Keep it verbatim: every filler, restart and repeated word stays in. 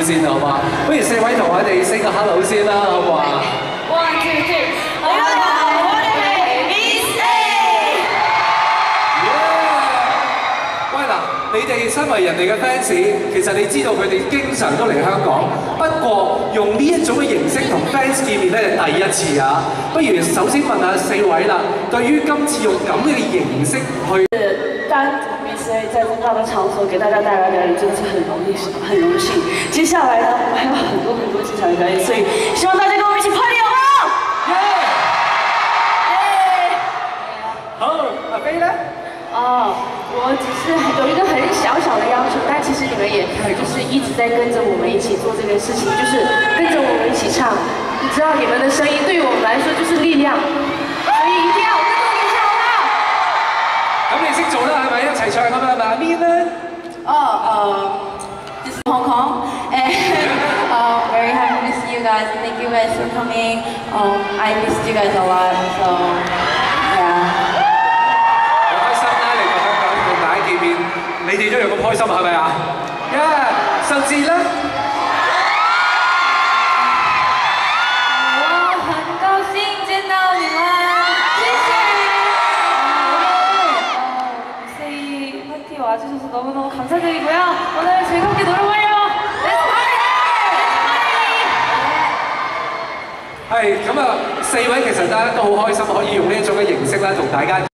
先好嘛？不如四位同我哋 say 個 hello 先啦，好唔好啊 ？One two three， 大家好，我哋係 Miss A。 喂嗱，你哋身為人哋嘅 fans， 其實你知道佢哋經常都嚟香港，不過用呢一種嘅形式同 fans 見面咧係第一次啊！不如首先問下四位啦，對於今次用咁嘅形式去。 单独 Miss A 在这么大的场所给大家带来表演，真的是很荣幸，很荣幸。接下来呢，我们还有很多很多精彩的表演，所以希望大家跟我们一起 party 好不好？耶！ 好，阿飛呢？ 哦，我只是有一个很小小的要求，但其实你们也就是一直在跟着我们一起做这件事情，就是跟着我们一起唱。你知道你们的声音对于我们来说就是力量，所以一定要跟着我们一起唱，好不好？ 咁你識做啦，係咪一齊唱咁啊？嗱，邊咧？ 哦，誒 ，This is Hong Kong, and uh, very happy to see you guys. Thank you guys for coming. Um, I missed you guys a lot, so yeah. 好開心啦！嚟到香港同大家見面，你哋都有咁開心係咪啊？呀，甚至咧。 와주셔서 너무너무 감사드리고요. 오늘 즐겁게 놀아봐요. Let's party! Let's party! 係咁啊，四位其實咧都好開心，可以用呢一種嘅形式咧同大家。